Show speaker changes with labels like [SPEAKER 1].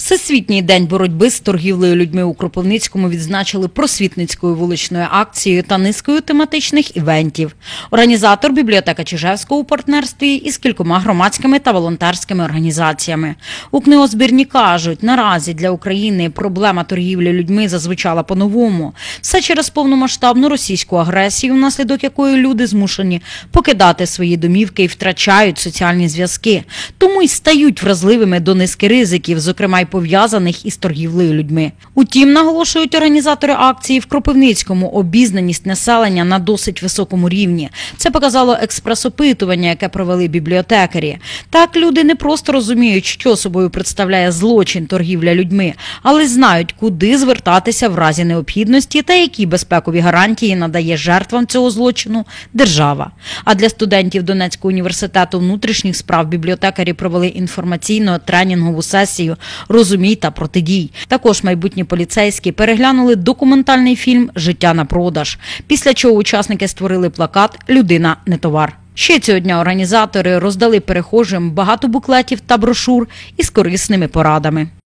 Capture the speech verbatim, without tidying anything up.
[SPEAKER 1] Всесвітній день боротьби з торгівлею людьми у Кропивницькому відзначили просвітницькою вуличною акцією та низкою тематичних івентів. Організатор – бібліотека Чижевського у партнерстві із кількома громадськими та волонтерськими організаціями. У книгозбірні кажуть, наразі для України проблема торгівлі людьми зазвучала по-новому. Все через повномасштабну російську агресію, внаслідок якої люди змушені покидати свої домівки і втрачають соціальні зв'язки. Тому й стають вразливими до низки ризиків, зокрема й пов'язаних із торгівлею людьми. Утім, наголошують організатори акції, в Кропивницькому обізнаність населення на досить високому рівні. Це показало експрес-опитування, яке провели бібліотекарі. Так, люди не просто розуміють, що собою представляє злочин торгівля людьми, але й знають, куди звертатися в разі необхідності та які безпекові гарантії надає жертвам цього злочину держава. А для студентів Донецького університету внутрішніх справ бібліотекарі провели інформаційно-тренінгову сесію «Розумій та протидій». Також майбутні поліцейські переглянули документальний фільм «Життя на продаж», після чого учасники створили плакат «Людина не товар». Ще цього дня організатори роздали перехожим багато буклетів та брошур із корисними порадами.